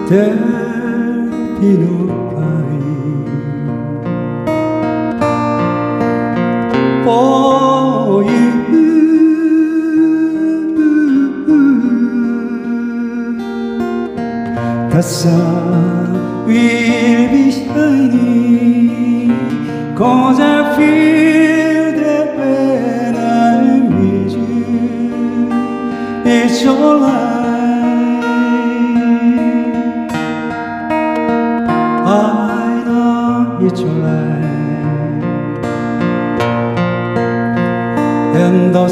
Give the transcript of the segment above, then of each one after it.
Delpinopai for you. The sun will be shining, 'cause I feel that when I'm with you, it's alright. I know it's alright. And the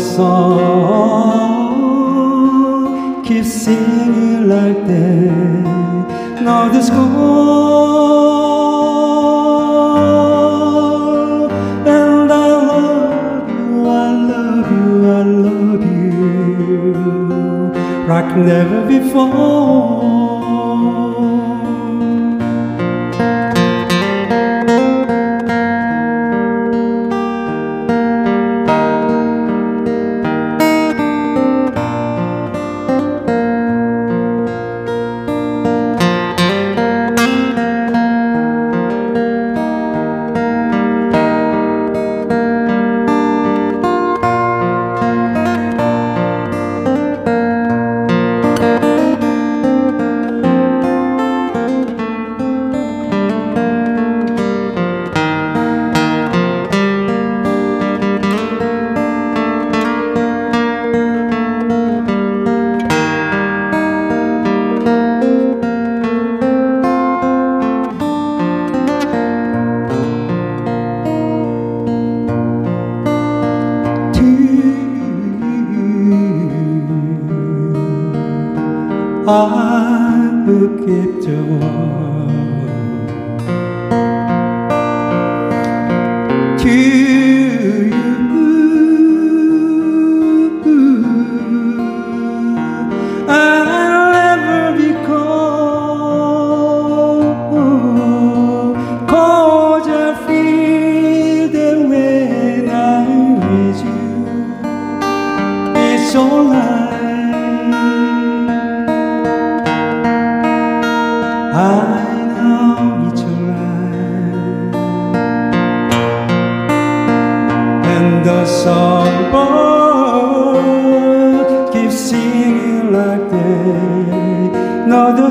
song keeps singing like that. Now this goes, and I love you, I love you, I love you like never before. I forget you to you. I'll never be cold, 'cause I feel that when I'm with you, it's alright. I know it's alright. And the songbird keeps singing like that. Now the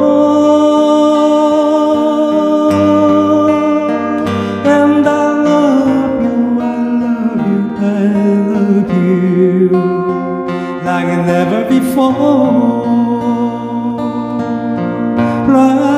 score, and I love you, I love you, I love you like never before.